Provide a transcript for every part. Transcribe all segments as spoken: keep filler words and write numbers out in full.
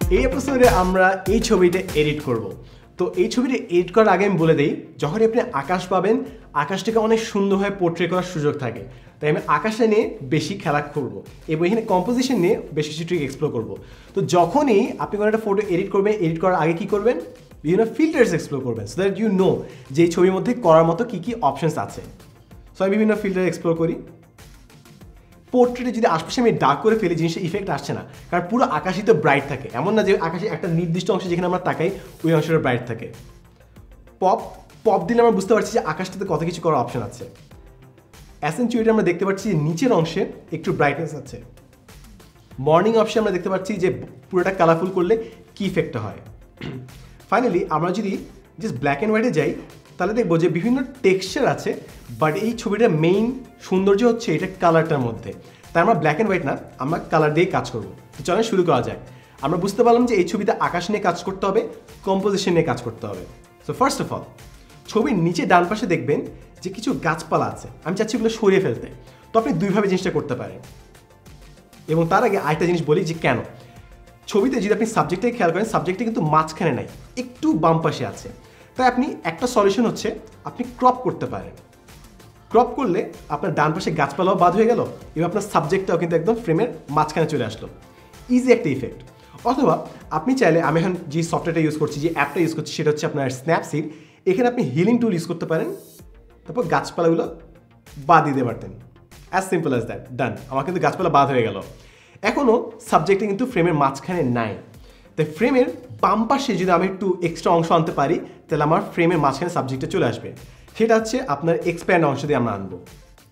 এই এপিসোডে আমরা এই ছবিটা এডিট করব। তো এই ছবিটা এডিট করার আগে আমি বলে দিই, যখন আপনি আকাশ পাবেন আকাশটাকে অনেক সুন্দরভাবে পোর্ট্রে করার সুযোগ থাকে। তাই আমি আকাশটা নিয়ে বেশি খেলা করব এবং এখানে কম্পোজিশন নিয়ে বেশি কিছু ট্রিক এক্সপ্লোর করব। তো যখনই আপনি কোনো একটা ফটো এডিট করবেন, এডিট করার আগে কী করবেন, বিভিন্ন ফিল্টার্স এক্সপ্লোর করবেন, সো দ্যাট ইউ নো যে এই ছবির মধ্যে করার মতো কী কী অপশনস আছে। সো আমি বিভিন্ন ফিল্টার এক্সপ্লোর করি। পোর্ট্রেটে যদি আশপাশে আমি ডার্ক করে ফেলি জিনিসটা ইফেক্ট আসছে না, কারণ পুরো আকাশই তো ব্রাইট থাকে। এমন না যে আকাশে একটা নির্দিষ্ট অংশে যেখানে আমরা তাকাই ওই অংশটা ব্রাইট থাকে। পপ পপ দিলে আমরা বুঝতে পারছি যে আকাশটাতে কত কিছু করার অপশন আছে। অ্যাসেন্চুয়েটে আমরা দেখতে পাচ্ছি যে নিচের অংশে একটু ব্রাইটনেস আছে। মর্নিং অপশনে আমরা দেখতে পাচ্ছি যে পুরোটা কালারফুল করলে কী ইফেক্টটা হয়। ফাইনালি আমরা যদি জাস্ট ব্ল্যাক অ্যান্ড হোয়াইটে যাই তাহলে দেখবো যে বিভিন্ন টেক্সচার আছে, বাট এই ছবিটার মেইন সৌন্দর্য হচ্ছে এটা কালারটার মধ্যে। তাই আমরা ব্ল্যাক অ্যান্ড হোয়াইট না, আমরা কালার দিয়ে কাজ করবো। তো চলেন শুরু করা যায়। আমরা বুঝতে পারলাম যে এই ছবিতে আকাশ নিয়ে কাজ করতে হবে, কম্পোজিশন নিয়ে কাজ করতে হবে। সো ফার্স্ট অফ অল ছবির নিচে ডান পাশে দেখবেন যে কিছু গাছপালা আছে, আমি চাচ্ছি ওগুলো সরিয়ে ফেলতে। তো আপনি দুইভাবে জিনিসটা করতে পারেন। এবং তার আগে আরেকটা জিনিস বলি যে কেন ছবিতে যদি আপনি সাবজেক্টটাকে খেয়াল করেন, সাবজেক্টটা কিন্তু মাঝখানে নাই, একটু বাম পাশে আছে। তাই আপনি একটা সলিউশন হচ্ছে আপনি ক্রপ করতে পারেন। ক্রপ করলে আপনার ডান পাশে গাছপালাও বাদ হয়ে গেল এবং আপনার সাবজেক্টটাও কিন্তু একদম ফ্রেমের মাঝখানে চলে আসলো। ইজি একটা ইফেক্ট। অথবা আপনি চাইলে, আমি এখন যে সফটওয়্যারটা ইউজ করছি, যে অ্যাপটা ইউজ করছি সেটা হচ্ছে আপনার স্ন্যাপসিড। এখানে আপনি হিলিং টুল ইউজ করতে পারেন, তারপর গাছপালাগুলো বাদ দিতে পারতেন। As simple as that, done. আমার কিন্তু গাছপালা বাদ হয়ে গেল। এখনও সাবজেক্টে কিন্তু ফ্রেমের মাঝখানে নাই। তাই ফ্রেমের বাম পাশে যদি আমি একটু এক্সট্রা অংশ আনতে পারি তাহলে আমার ফ্রেমের মাঝখানে সাবজেক্টে চলে আসবে। সেটা হচ্ছে আপনার এক্সপ্যান্ড অংশ দিয়ে আমরা আনবো।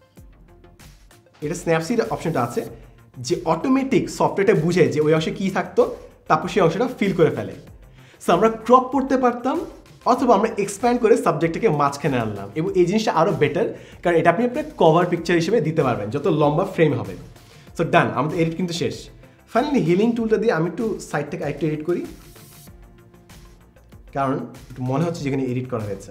এটা স্ন্যাপসিড অপশনটা আছে যে অটোমেটিক সফটওয়্যারটা বুঝে যে ওই অংশে কী থাকতো, তারপর সেই অংশটা ফিল করে ফেলে। সো আমরা ক্রপ করতে পারতাম, অথবা আমরা এক্সপ্যান্ড করে সাবজেক্টটাকে মাঝখানে আনলাম। এবং এই জিনিসটা আরও বেটার, কারণ এটা আপনি আপনার কভার পিকচার হিসেবে দিতে পারবেন যত লম্বা ফ্রেম হবে। সো ডান, আমাদের এডিট কিন্তু শেষ। ফাইনালি হিলিং টুলটা দিয়ে আমি একটু সাইডটাকে আরেকটু এডিট করি, কারণ একটু মনে হচ্ছে যেখানে এডিট করা হয়েছে।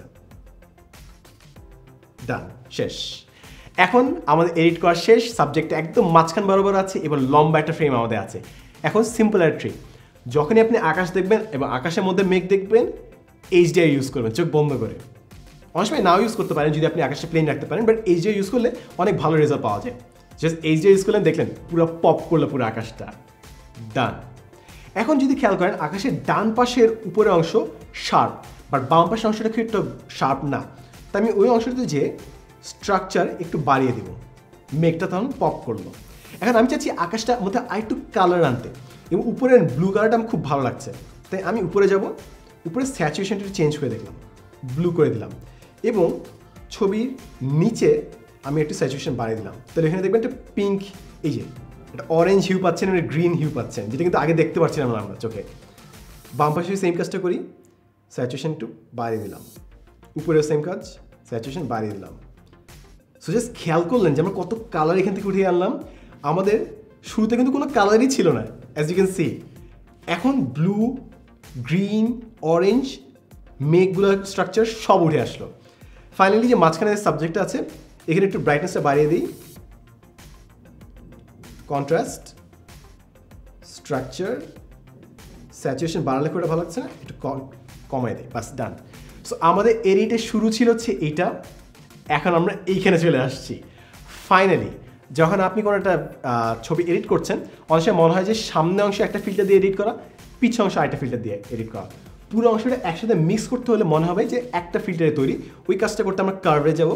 ডান, শেষ। এখন আমাদের এডিট করা শেষ, সাবজেক্টটা একদম মাঝখান বরাবর আছে এবং লম্বা একটা ফ্রেম আমাদের আছে। এখন সিম্পল আর ট্রিক, যখনই আপনি আকাশ দেখবেন এবং আকাশের মধ্যে মেঘ দেখবেন, এইচডিআই ইউজ করবেন চোখ বন্ধ করে। অনেক সময় নাও ইউজ করতে পারেন যদি আপনি আকাশে প্লেন রাখতে পারেন, বাট এইচডিআই ইউজ করলে অনেক ভালো রেজাল্ট পাওয়া যায়। জাস্ট এইচডিআই ইউজ করলেন, দেখলেন পুরো পপ করলো পুরো আকাশটা। ডান। এখন যদি খেয়াল করেন আকাশের ডান পাশের উপরের অংশ শার্প, বাট বাম পাশের অংশটা খুব একটু শার্প না। তাই আমি ওই অংশটাতে যে স্ট্রাকচার একটু বাড়িয়ে দেবো, মেঘটা তখন পপ করলো। এখন আমি চাচ্ছি আকাশটার মধ্যে আরেকটু কালার আনতে, এবং উপরের ব্লু কালারটা আমার খুব ভালো লাগছে। তাই আমি উপরে যাব, উপরে স্যাচুরেশনটা চেঞ্জ করে দেখলাম, ব্লু করে দিলাম, এবং ছবির নিচে আমি একটু স্যাচুরেশন বাড়িয়ে দিলাম। তাহলে এখানে দেখবেন একটা পিঙ্ক, এই যে একটা অরেঞ্জ হিউ পাচ্ছেন, একটা গ্রিন হিউ পাচ্ছেন, যেটা কিন্তু আগে দেখতে পাচ্ছিলাম না আমরা চোখে। বাম পাশে সেম কাজটা করি, স্যাচুরেশন একটু বাড়িয়ে দিলাম, উপরেও সেম কাজ, স্যাচুরেশন বাড়িয়ে দিলাম। সো জাস্ট খেয়াল করলেন যে আমরা কত কালার এখান থেকে উঠিয়ে আনলাম। আমাদের শুরুতে কিন্তু কোনো কালারই ছিল না, অ্যাজ ইউ ক্যান সি। এখন ব্লু, গ্রিন, অরেঞ্জ, মেঘগুলো স্ট্রাকচার সব উঠে আসলো। ফাইনালি যে মাঝখানে সাবজেক্টটা আছে এখানে একটু ব্রাইটনেসটা বাড়িয়ে দিই, কন্ট্রাস্ট, স্ট্রাকচার, স্যাচুরেশন বাড়ালে খুব ভালো লাগছে না, একটু কমাই দিই, বাস ডান। সো আমাদের এডিটের শুরু ছিল হচ্ছে এইটা, এখন আমরা এইখানে চলে আসছি। ফাইনালি যখন আপনি কোনো একটা ছবি এডিট করছেন, অনেক সময় মনে হয় যে সামনে অংশে একটা ফিল্টার দিয়ে এডিট করা, পিছনে অংশ আরেকটা ফিল্টার দিয়ে এডিট করা। পুরো অংশটা একসাথে মিক্স করতে হলে মনে হবে যে একটা ফিল্টারে তৈরি। ওই কাজটা করতে আমরা কার্ভে যাব,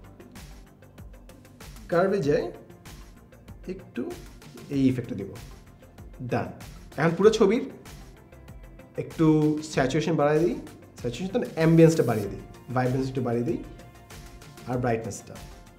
কার্ভে যাই, একটু এই ইফেক্টটা দেব, ডান। এখন পুরো ছবির একটু স্যাচুরেশন বাড়িয়ে দিই, স্যাচুরেশন তো অ্যাম্বিয়েন্সটা বাড়িয়ে দিই, ভাইব্রেন্স একটু বাড়িয়ে দিই, আর ব্রাইটনেসটা।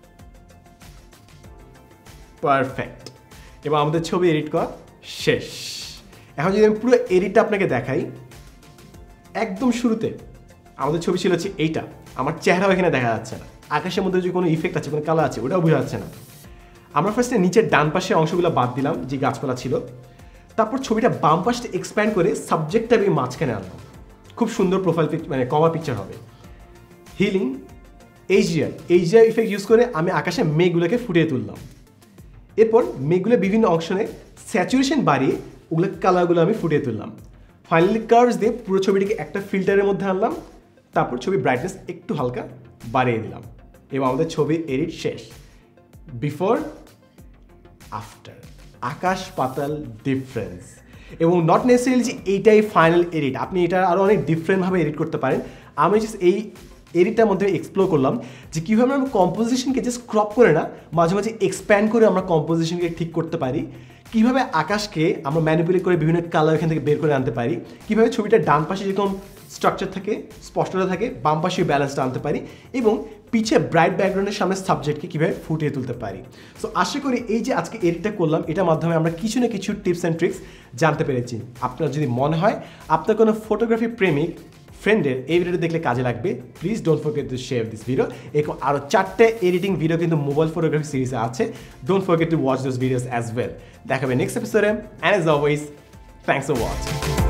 পারফেক্ট। এবং আমাদের ছবি এডিট করা শেষ। এখন যদি আমি পুরো এডিটটা আপনাকে দেখাই, একদম শুরুতে আমাদের ছবি ছিল হচ্ছে এইটা, আমার চেহারাও এখানে দেখা যাচ্ছে না, আকাশের মধ্যে যে কোনো ইফেক্ট আছে, কোনো কালার আছে, ওটাও বোঝা যাচ্ছে না। আমরা ফার্স্টে নিচের ডান পাশে অংশগুলো বাদ দিলাম যে গাছপালা ছিল, তারপর ছবিটা বাম পাশে এক্সপ্যান্ড করে সাবজেক্টটা আমি মাঝখানে আনলাম, খুব সুন্দর প্রোফাইল পিক মানে কভার পিকচার হবে। Healing, HDI HDI effect use করে আমি আকাশে মেঘগুলোকে ফুটিয়ে তুললাম। এরপর মেঘগুলো বিভিন্ন অংশে স্যাচুরেশন বাড়িয়ে ওগুলো কালারগুলো আমি ফুটিয়ে তুললাম। ফাইনালি কার্ভস দিয়ে পুরো ছবিটিকে একটা ফিল্টারের মধ্যে আনলাম, তারপর ছবি ব্রাইটনেস একটু হালকা বাড়িয়ে দিলাম এবং আমাদের ছবি এডিট শেষ। বিফোর আফটার, আকাশ পাতাল ডিফারেন্স। এবং নট নেসেসারিলি যে এইটাই ফাইনাল এডিট, আপনি এটা আরও অনেক ডিফারেন্টভাবে এডিট করতে পারেন। আমি জাস্ট এই এডিটটার মধ্যে এক্সপ্লোর করলাম যে কীভাবে আমরা কম্পোজিশনকে জাস্ট ক্রপ করে না, মাঝে মাঝে এক্সপ্যান্ড করে আমরা কম্পোজিশনকে ঠিক করতে পারি, কীভাবে আকাশকে আমরা ম্যানিপুলেট করে বিভিন্ন কালার এখান থেকে বের করে আনতে পারি, কীভাবে ছবিটার ডান পাশে যেরকম স্ট্রাকচার থাকে, স্পষ্টতা থাকে, বাম পাশে ব্যালেন্সটা আনতে পারি, এবং পিছে ব্রাইট ব্যাকগ্রাউন্ডের সামনে সাবজেক্টকে কীভাবে ফুটিয়ে তুলতে পারি। সো আশা করি এই যে আজকে এডিটটা করলাম, এটার মাধ্যমে আমরা কিছু না কিছু টিপস অ্যান্ড ট্রিক্স জানতে পেরেছি। আপনার যদি মনে হয় আপনার কোনো ফটোগ্রাফি প্রেমিক ফ্রেন্ডের এই ভিডিওটা দেখলে কাজে লাগবে, please don't forget to share this video. এরকম আরও চারটে এডিটিং ভিডিও কিন্তু মোবাইল ফটোগ্রাফি সিরিজে আছে, don't forget to watch those videos as well. দেখাবে নেক্সট এপিসোডে, and as always, thanks for watching.